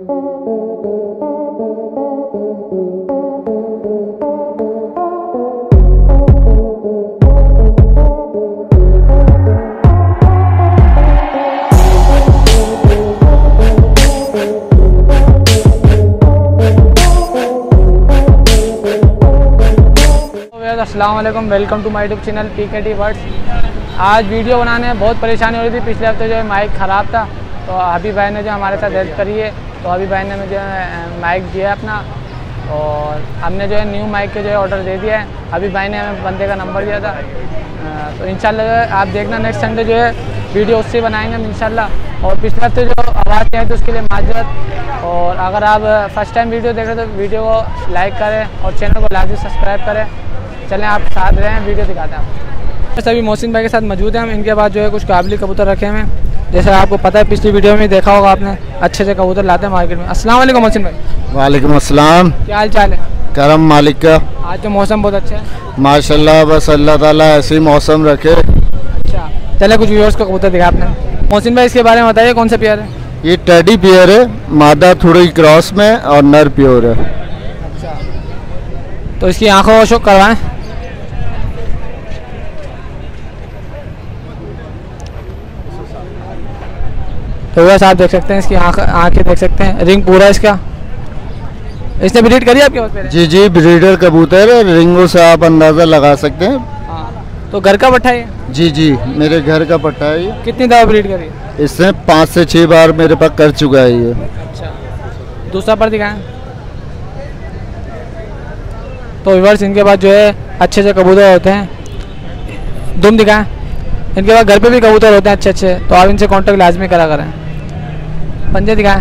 अस्सलाम वालेकुम, welcome to my YouTube channel PKT words. आज वीडियो बनाने में बहुत परेशानी हो रही थी। पिछले हफ्ते जो है माइक ख़राब था, तो हबीब भाई ने जो हमारे साथ हेल्प करी है, तो हबीब भाई ने मुझे माइक दिया अपना, और हमने जो है न्यू माइक के जो है ऑर्डर दे दिया है। हबीब भाई ने हमें बंदे का नंबर दिया था, तो इंशाल्लाह आप देखना नेक्स्ट संडे जो है वीडियो उससे बनाएंगे हम इंशाल्लाह। और पिछले हफ्ते जो आवाज़ नहीं आई तो उसके लिए माजरत। और अगर आप फर्स्ट टाइम वीडियो देख रहे हो तो वीडियो को लाइक करें और चैनल को लाजमी सब्सक्राइब करें। चलें आप साथ रहें, वीडियो दिखाते हैं आपको। सभी मोहसिन भाई के साथ मौजूद हैं हम। इनके बाद जो है कुछ काबिली कबूतर रखे हैं। जैसे आपको पता है, पिछली वीडियो में देखा होगा आपने, अच्छे से कबूतर लाते हैं मार्केट में। अस्सलाम वालेकुम मोहसिन भाई। वालेकुम अस्सलाम। क्या हाल चाल है? करम मालिक का। आज तो मौसम बहुत अच्छा है माशाल्लाह, बस अल्लाह ताला ऐसे ही मौसम रखे। अच्छा, चले कुछ व्यूअर्स को कबूतर दिखा आपने। मोहसिन भाई इसके बारे में बताइए, कौन सा पेयर है? ये टेडी पेयर है, मादा थोड़ी क्रॉस में और नर प्योर है। अच्छा, तो इसकी आंखों को शो करवाएं। तो वैसे आप देख सकते हैं, इसकी आंखें देख सकते हैं, रिंग पूरा इसका। इसने ब्रीड करी आपके पास? जी जी, ब्रीडर कबूतर है, रिंगों से आप अंदाज़ा लगा सकते हैं। हाँ, तो घर का पट्ठा है? जी जी, मेरे घर का पट्टा है ये। कितनी दफ़ा ब्रीड करी? इसने 5 से 6 बार मेरे पास कर चुका है ये। अच्छा, दूसरा पर दिखाएं। तो व्यूअर्स, इनके पास जो है अच्छे से कबूतर होते हैं। दुम दिखाएं। इनके पास घर पे भी कबूतर होते हैं अच्छे अच्छे, तो आप इनसे कांटेक्ट लाजमी करा करें। पंजे दिखाएं।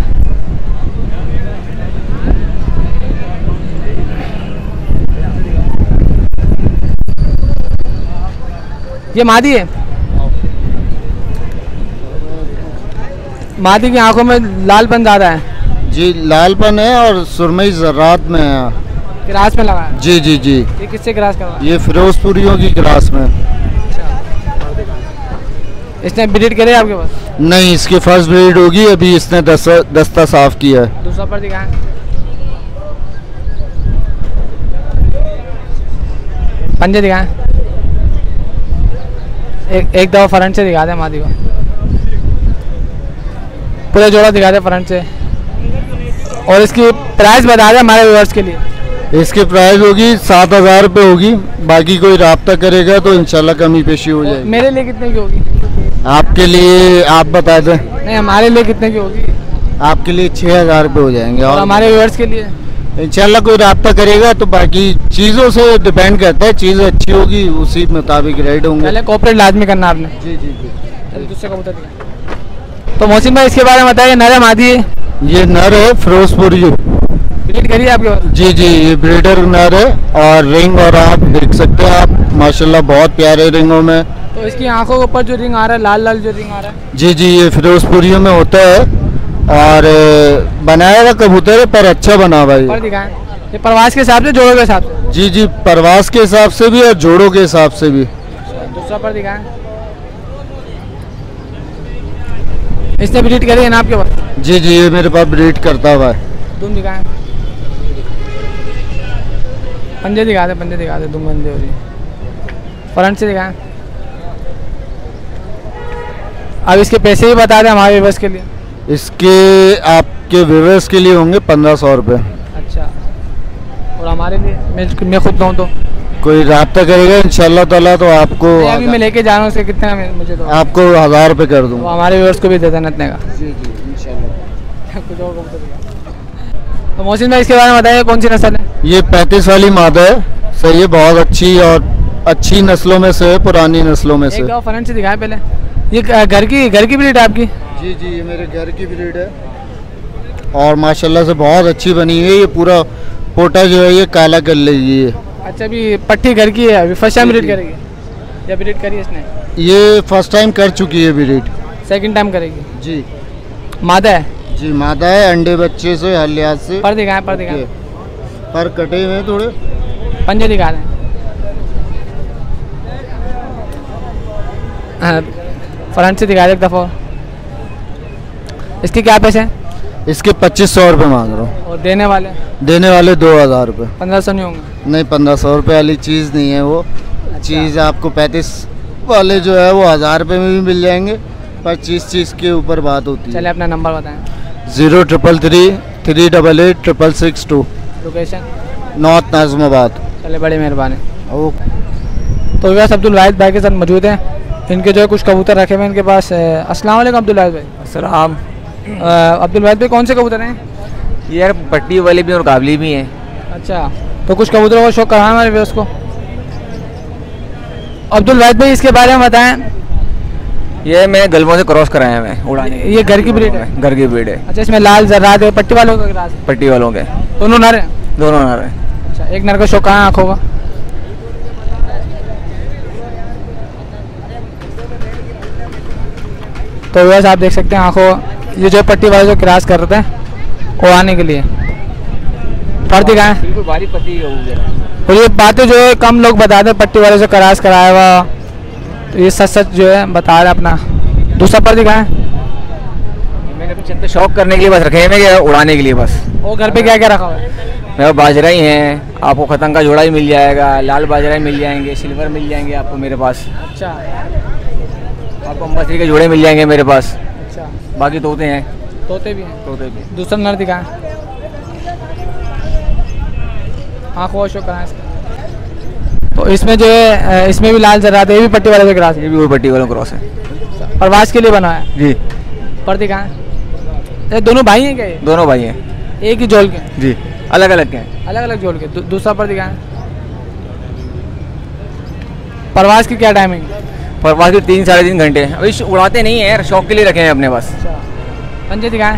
ये मादी है। मादी की आंखों में लालपन ज़्यादा है। जी, लालपन है और सुरमई ज़रात में है। ग्रास में लगा है? जी जी जी। ये किससे ग्रास करवा? ये फिरोजपुरियों की ग्रास में। इसने ब्रीड करे आपके पास? नहीं, इसकी फर्स्ट ब्रीड होगी। अभी इसने दस्ता साफ किया है। दूसरा पर दिखाएं। पंजे दिखाएं। एक दफ़ा फ्रंट से दिखा दे मादी को, पूरा जोड़ा दिखा दे फ्रंट से। और इसकी प्राइस बता दे हमारे व्यूअर्स के लिए। इसकी प्राइस होगी 7,000 रुपये होगी। बाकी कोई राब्ता करेगा तो इंशाल्लाह कमी पेशी हो जाएगी। मेरे लिए कितने की होगी? आपके लिए आप बता दें। नहीं, हमारे लिए कितने की होगी? आपके लिए 6,000 रुपये हो जाएंगे। और हमारे व्यूअर्स के लिए इंशाल्लाह कोई राब्ता करेगा तो बाकी चीज़ों से डिपेंड करता है। चीज़ अच्छी होगी उसी मुताबिक रेट होंगे। पहले कोऑपरेट लाजमी करना आपने। जी जी जी। दूसरे कबूतर दिखाएं। तो मोहसिन भाई इसके बारे में बताइए, नर है मादी है? ये नर है, फिरोजपुरी। ब्रीड करिए आपके पास? जी जी, ये ब्रीडर नर है। और रिंग और आप देख सकते हैं आप, माशाल्लाह बहुत प्यारे रिंगों में। तो इसकी आंखों के ऊपर जो रिंग आ रहा है, लाल लाल जो रिंग आ रहा है? जी जी, ये फिरोजपुरियों में होता है और बनाया हुआ कबूतर है, पर अच्छा बना हुआ है। पर दिखाएं। ये परवास के हिसाब से, जोड़ों के हिसाब से? जी जी, परवास के हिसाब से भी और जोड़ों के हिसाब से भी। दूसरा पर दिखाएं। इसने ब्रीड करी है ना आपके पास? जी जी, ये मेरे पास ब्रीड करता हुआ है। तुम दिखाएं। पंजे दिखा दे, पंजे दिखा दे, दुम बंदे हो रही है। फ्रंट से दिखाएं। अब इसके पैसे भी बता दें हमारे व्यूअर्स के लिए। इसके आपके व्यूअर्स के लिए होंगे 1500 रुपये। अच्छा, और हमारे लिए? मैं खुद कहूँ तो कोई राब्ता करेगा इंशाल्लाह ताला तो आपको। अभी मैं लेके जा रहा हूँ, उसके कितना मुझे तो आपको 1000 रुपये कर दूँ। तो हमारे व्यूअर्स को भी दे देना इतने का। जी जी इंशाल्लाह। कुछ और कबूतर दिखा। तो मोहसिन भाई इसके बारे में बताइए, कौन सी नस्ल है? ये 35 वाली मादा है। सही है, बहुत अच्छी और अच्छी नस्लों में से है, पुरानी नस्लों में से। एक फ्रंट से दिखाए पहले। ये घर की ब्रीड है आपकी? जी जी, ये मेरे घर की ब्रीड है और माशाल्लाह से बहुत अच्छी बनी है। ये पूरा पोटा जो है ये काला कर लेगी ये। अच्छा, अभी पट्टी घर की है, अभी फर्स्ट टाइम ब्रीड करेगी या ब्रीड करी इसने? ये फर्स्ट टाइम कर चुकी है ब्रीड। सेकंड टाइम करेगी? जी। मादा है? जी मादा है, अंडे बच्चे से हर लिहाज से। पर दिखाएं, पर दिखाएं। पर कटे हुए थोड़े। पंजे दिखा दें। फ्रंट से दिखा दे एक दफ़ा। इसके क्या पैसे हैं? इसके 2500 रुपये मांग रहा हूँ। और देने वाले 2000 रुपये। 1500 नहीं होंगे? नहीं, 1500 रुपये वाली चीज़ नहीं है वो। अच्छा। चीज़ आपको 35 वाले जो है वो 1000 रुपये में भी मिल जाएंगे, पर चीज़ के ऊपर बात होती है। चलिए अपना नंबर बताएं। 0333 388 662। लोकेशन? नॉर्थ नाज़िमाबाद। चलिए, बड़ी मेहरबानी। ओके। तो वैसे अब्दुल वाहिद भाई के साथ मौजूद हैं। इनके जो है कुछ कबूतर रखे हुए हैं इनके पास। अस्सलाम वालेकुम अब्दुल वाहिद भाई। अस्सलाम। अब्दुल वाहिद भाई कौन से कबूतर हैं? यार पट्टी वाले भी और काबली भी हैं। अच्छा, तो कुछ कबूतरों का शौक करा हमारे व्यूअर्स को। अब्दुल वाहिद भाई इसके बारे में बताएं। ये मैं गलबों से क्रॉस कराया मैं उड़ाने। ये घर की ब्रीड है? घर की ब्रीड है। अच्छा, इसमें लाल जर्रात है, पट्टी वालों का ग्रास है? पट्टी वालों के दोनों नर हैं? दोनों नर हैं। अच्छा, एक नर का शौक कहाँ है आँखों का? तो वैसे आप देख सकते हैं आँखों, ये जो पट्टी वाले जो क्रॉस कर रहे हैं वो आने के लिए पड़ती कहाँ है? बिल्कुल बारीक पट्टी है। और ये बातें जो है कम लोग बताते हैं, पट्टी वाले से क्रॉस कराया हुआ, तो ये सच सच जो है बता रहे अपना। दूसरा पर्दी कहाँ है? मैंने अपने छत पे शौक करने के लिए बस रखे हैं, मैं उड़ाने के लिए बस। वो घर पे क्या क्या रखा हुआ है? मेरे पास बाजरा ही हैं, आपको खतंग का जोड़ा ही मिल जाएगा, लाल बाजरा ही मिल जाएंगे, सिल्वर मिल जाएंगे आपको मेरे पास। अच्छा। आपको अम्बासरी के जोड़े मिल जाएंगे मेरे पास। अच्छा। बाकी तोते हैं। तोते भी हैं? तोते भी। दूसरा नर दिखा है? आँखों का शौक कहाँ है इसका? तो इसमें जो है इसमें भी लाल जर्रात है, ये भी पट्टी वाले से क्रॉस है? ये भी वो पट्टी वालों क्रॉस है। प्रवास के लिए बना है जी। पर्दी कहाँ है? ये दोनों भाई हैं क्या ये? दोनों भाई हैं। एक ही जोल के? जी, अलग अलग के हैं। अलग अलग जोल के। दूसरा पर्दी कहाँ है? प्रवास की क्या टाइमिंग? प्रवास के 3 साढ़े 3 घंटे। अभी उड़ाते नहीं है यार, शौक के लिए रखे हैं अपने पास। अच्छा। पंजे दिखाएं।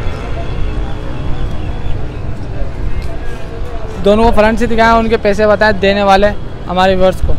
दोनों को फ्रंट से दिखाएं, उनके पैसे बताएं देने वाले हमारे व्यूअर्स को।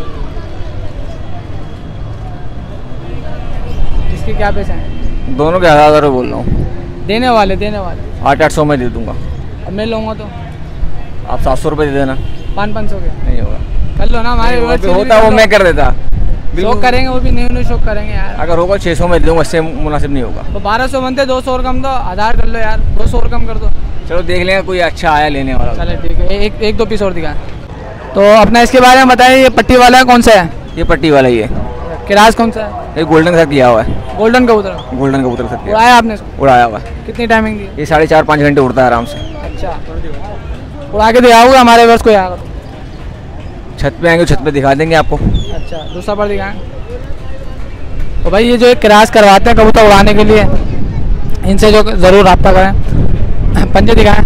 इसके क्या पैसे हैं? दोनों के 1000 रुपये बोल रहा हूँ। देने वाले 800 में दे दूंगा। अब मैं लूँगा तो आप 700 रुपये दे देना। 500 के नहीं होगा। कर लो ना, हमारे व्यूअर्स होता वो मैं कर देता। शौक करेंगे, वो भी न्यू शौक करेंगे यार। अगर होगा 600 में दे दूंगा, इससे मुनासिब नहीं होगा। तो 1200 बनते, 200 और कम दो, 1000 कर लो यार, 200 और कम कर दो। चलो देख लेंगे कोई अच्छा आया लेने वाला। चलो ठीक है, एक दो पीस और दिखा। तो अपना इसके बारे में बताइए, ये पट्टी वाला कौन सा है? ये पट्टी वाला ही है। किरास कौन सा है? ये गोल्डन के साथ किया हुआ है। गोल्डन कबूतर? गोल्डन कबूतर के साथ किया। उड़ाया आपने इसको? उड़ाया हुआ है। कितनी टाइमिंग दी? ये 4.5-5 घंटे उड़ता है आराम से। अच्छा, उड़ा के दिखाओगे हमारे व्यूअर्स को यहाँ? छत पे आएंगे, छत पे दिखा देंगे आपको। अच्छा, दूसरा पर दिखाएं। तो भाई ये जो एक क्रॉस करवाते हैं कबूतर उड़ाने के लिए, इनसे जो ज़रूर रब्ता करें। पंजे दिखाएं,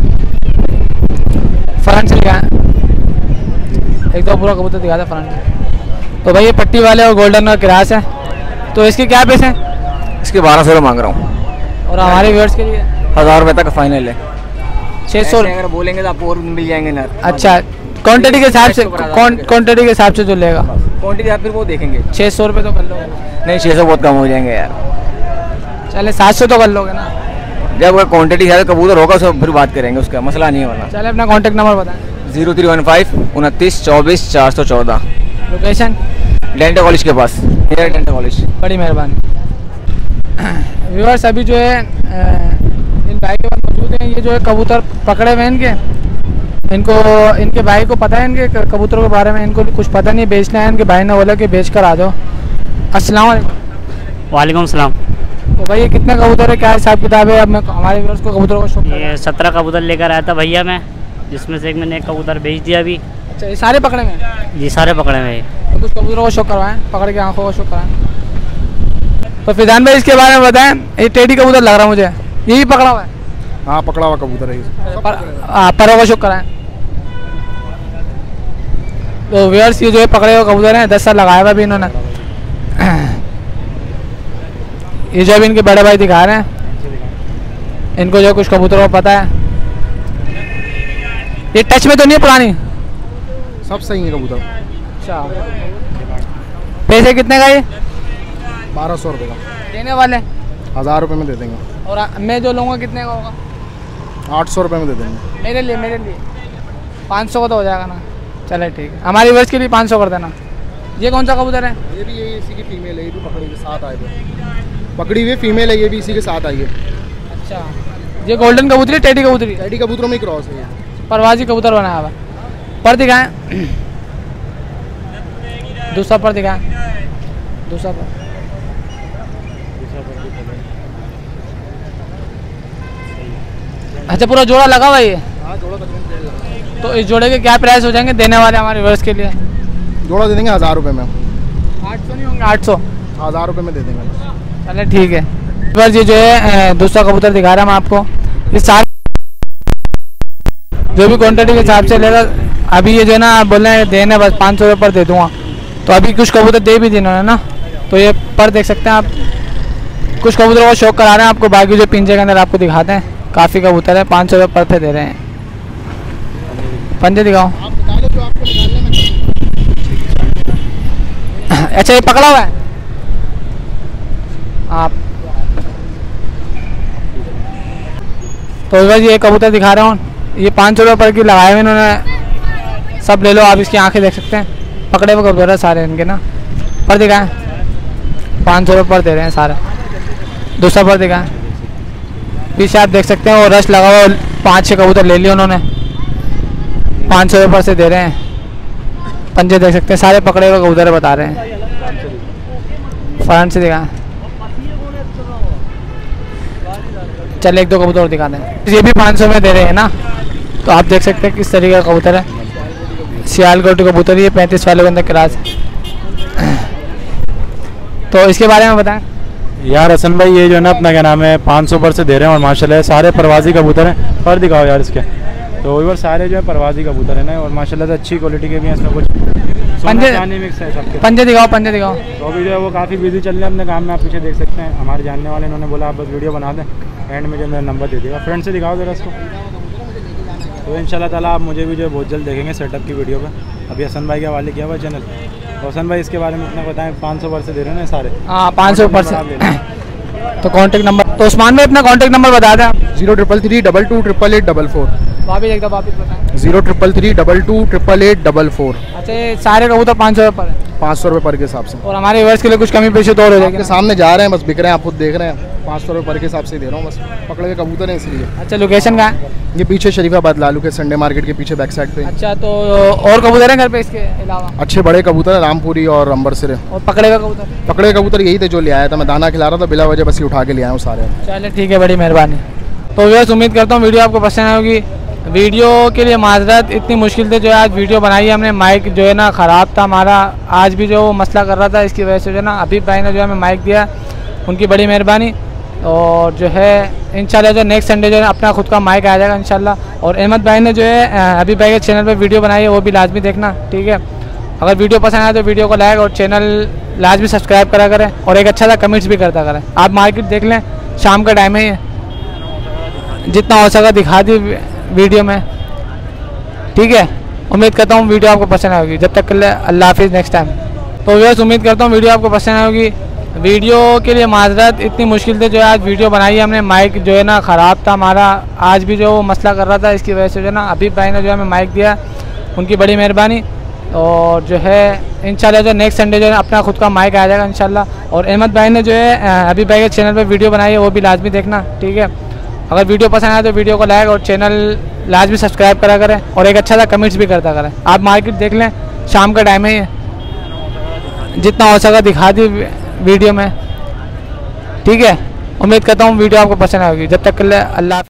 फ्रंट से दिखाएं, एक दो पूरा कबूतर दिखा दें फ्रंट में। तो भाई ये पट्टी वाले और गोल्डन का क्रॉस है। तो इसके क्या पैसे हैं? इसके 1200 रुपये मांग रहा हूँ। और हमारे व्यूअर्स के लिए 1000 रुपये तक फाइनल है। 600 अगर बोलेंगे तो आपको और मिल जाएंगे ना। अच्छा, क्वांटिटी के हिसाब से, क्वांटिटी के हिसाब से जो लेगा क्वांटिटी आप फिर वो देखेंगे। 600 रुपये तो कर लोगे? नहीं, 600 बहुत कम हो जाएंगे यार। चले 700 तो कर लोगे ना? जब अगर क्वांटिटी ज़्यादा कबूतर होगा उसको फिर बात करेंगे, उसका मसला नहीं होना। चले अपना कॉन्टैक्ट नंबर बताएं। 0315 29 24 414। लोकेशन? डेंटल कॉलेज के पास, डेंटल कॉलेज। बड़ी मेहरबानी। व्यूअर्स अभी जो है इन भाई के पास मौजूद हैं। ये जो है कबूतर पकड़े हुए हैं इनको इनके भाई को पता है इनके कबूतरों के बारे में, इनको कुछ पता नहीं, बेचना है। इनके भाई ने बोला कि बेच कर आ जाओ। अस्सलाम वालेकुम। वालेकुम सलाम। तो भाई ये कितने कबूतर है, क्या हिसाब किताब है? अब मैं हमारे व्यूअर्स को कबूतरों का शौक ये 17 कबूतर लेकर आया था भैया मैं, जिसमें से मैंने एक कबूतर बेच दिया अभी। अच्छा, ये सारे पकड़े हुए हैं? जी सारे पकड़े हुए हैं। तो कुछ कबूतरों का शौक करवाएं, पकड़ के आँखों का शौक कराएं। तो फिजान भाई इसके बारे में बताएं। ये टेडी कबूतर लग रहा है मुझे, यही पकड़ा हुआ है? हाँ, पकड़ा हुआ कबूतर है। परों का शौक कराएं। तो व्यूअर्स ये जो है पकड़े हुए कबूतर हैं, 10 साल लगाया हुआ भी इन्होंने। ये जो अभी इनके बड़े भाई दिखा रहे हैं, इनको जो कुछ कबूतरों को पता है। ये टच में तो नहीं है पुरानी? सब सही है कबूतर। अच्छा, पैसे कितने का ये? 1200 रुपये का। देने वाले 1000 रुपये में दे देंगे। और मैं जो लूँगा कितने का होगा? 800 रुपये में दे देंगे। मेरे लिए 500 का तो हो जाएगा ना? चले ठीक है, हमारी वर्ष के लिए 500 कर देना। ये कौन सा कबूतर है? ये भी यही इसी की फीमेल है, ये भी पकड़ी हुई साथ आए थे। पकड़ी हुई फीमेल है, ये भी इसी के साथ आई है। अच्छा, ये गोल्डन कबूतरी, टेडी कबूतरी, टेडी कबूतरों में क्रॉस है ये। परवाजी कबूतर बनाया हुआ। पर दिखाएं, दूसरा पर दिखाएं, दूसरा पर। अच्छा पूरा जोड़ा लगा हुआ है ये? हाँ जोड़ा तकरीबन 1.5 लाख। तो इस जोड़े के क्या प्राइस हो जाएंगे देने वाले हमारे व्यूअर्स के लिए? जोड़ा दे देंगे 1000 रुपये में। 800 नहीं होंगे? 800 1000 रुपये में दे देंगे। चले ठीक है। बस ये जो है दूसरा कबूतर दिखा रहा हूँ मैं आपको। ये सारे जो भी क्वांटिटी के हिसाब से लेगा। अभी ये जो है ना बोल रहे हैं देने बस 500 रुपये पर दे दूँगा, तो अभी कुछ कबूतर दे भी दिए उन्होंने ना, तो ये पर देख सकते हैं आप। कुछ कबूतर को शौक करा रहे हैं आपको, बाकी जो पिंजे के अंदर आपको दिखाते हैं। काफ़ी कबूतर है, 500 रुपये पर पे दे रहे हैं। पंजे दिखाओ। आप बता दो जो आपको निकालने में। अच्छा ये पकड़ा हुआ है आप? तो बस ये कबूतर दिखा रहा हूँ, ये 500 रुपये पर की लगाए हुए इन्होंने। सब ले लो आप, इसकी आंखें देख सकते हैं। पकड़े हुए कबूतर है सारे इनके ना। पर दिखाएं, 500 रुपये पर दे रहे हैं सारे। दूसरा पर दिखाएं, पीछे आप देख सकते हैं वो रश लगा हुआ। 5-6 कबूतर ले लिए उन्होंने, 500 रुपये पर से दे रहे हैं। पंजे देख सकते हैं, सारे पकड़े हुए कबूतर बता रहे हैं। फ्रंट से दिखाएं। चल एक दो कबूतर और दिखा दें। ये भी 500 में दे रहे हैं ना, तो आप देख सकते हैं किस तरीके का कबूतर है। सियालकोट कबूतर, ये 35 वाले के अंदर क्रास है। तो इसके बारे में बताएं यार। हसन भाई ये जो है ना अपना क्या नाम है 500 पर से दे रहे हैं, और माशाल्लाह सारे परवाजी कबूतर हैं। पर दिखाओ यार इसके। तो इधर सारे जो है परवाजी कबूतर है ना, और माशाल्लाह से अच्छी क्वालिटी के भी हैं। इसमें कुछ पंजे मिक्स है सबके। पंजे दिखाओ, पंजे दिखाओ। तो अभी जो है वो काफ़ी बिजी चल रहे हैं अपने काम में। आप पीछे देख सकते हैं हमारे जानने वाले, इन्होंने बोला आप बस वीडियो बना दें, एंड में जो मेरा नंबर दे देगा। फ्रेंड से दिखाओ जरा इसको। तो इंशाल्लाह ताला आप मुझे भी जो है बहुत जल्द देखेंगे सेटअप की वीडियो पे। अभी हसन भाई के हवाले किया हुआ चैनल। तो हसन भाई इसके बारे में इतना बताएं, 500 पर से दे रहे हैं सारे? हाँ 500 पर से। तो कॉन्टेक्ट नंबर, तो उस्मान भाई अपना कॉन्टेक्ट नंबर बता दें। 0333228844। वापिस एकदम वापिस बताएं। 0333228844। अच्छा ये सारे कबूतर 500 रुपये पर है? 500 रुपये पर के हिसाब से। और हमारे व्यूअर्स के लिए कुछ कमी पेशी तो और हो जाएगी? आपके सामने जा रहे हैं, बस बिक रहे हैं, आप खुद देख रहे हैं। 500 रुपये पर के हिसाब से दे रहा हूँ, बस पकड़े हुए कबूतर हैं इसलिए। अच्छा लोकेशन कहाँ है? ये पीछे शरीफाबाद लालू के संडे मार्केट के पीछे बैक साइड पे। अच्छा तो और कबूतर हैं घर पे इसके अलावा? अच्छे बड़े कबूतर है, रामपुरी और अंबरसर है। और पकड़े हुए कबूतर? पकड़े कबूतर यही थे जो ले आया था, मैं दाना खिला रहा था बिला वजह, बस ही उठा के ले आया हूँ सारे। चलिए ठीक है, बड़ी मेहरबानी। तो व्यूअर्स उम्मीद करता हूँ वीडियो आपको पसंद आएगी। वीडियो के लिए माजरत, इतनी मुश्किल से जो है आज वीडियो बनाई है हमने। माइक जो है ना ख़राब था हमारा, आज भी जो मसला कर रहा था, इसकी वजह से जो है ना अभी भाई ने जो है हमें माइक दिया, उनकी बड़ी मेहरबानी। और जो है इंशाल्लाह जो नेक्स्ट संडे जो है अपना खुद का माइक आ जाएगा इंशाल्लाह। और अहमद भाई ने जो है अभी भाई के चैनल पे वीडियो बनाई है, वो भी लाजमी देखना, ठीक है। अगर वीडियो पसंद आए तो वीडियो को लाइक और चैनल लाजमी सब्सक्राइब करा करें, और एक अच्छा सा कमेंट्स भी करता करें। आप मार्केट देख लें, शाम का टाइम है ये, जितना हो सका दिखा दी वीडियो में, ठीक है। उम्मीद करता हूँ वीडियो आपको पसंद आएगी। जब तक के लिए अल्लाह हाफिज़, नेक्स्ट टाइम। तो व्यूअर्स उम्मीद करता हूँ वीडियो आपको पसंद आएगी। वीडियो के लिए माजरत, इतनी मुश्किल से जो है आज वीडियो बनाई है हमने। माइक जो है ना ख़राब था हमारा, आज भी जो मसला कर रहा था, इसकी वजह से जो है ना अभी भाई ने जो हमें माइक दिया, उनकी बड़ी मेहरबानी। और जो है इंशाल्लाह जो नेक्स्ट संडे जो है अपना खुद का माइक आ जाएगा इंशाल्लाह। और अहमद भाई ने जो है अभी भाई के चैनल पर वीडियो बनाई है, वो भी लाजमी देखना, ठीक है। अगर वीडियो पसंद आए तो वीडियो को लाइक और चैनल लाजमी सब्सक्राइब करा करें, और एक अच्छा सा कमेंट्स भी करता करें। आप मार्केट देख लें, शाम का टाइम है ये, जितना हो सका दिखा दी वीडियो में, ठीक है। उम्मीद करता हूँ वीडियो आपको पसंद आएगी। जब तक के लिए अल्लाह।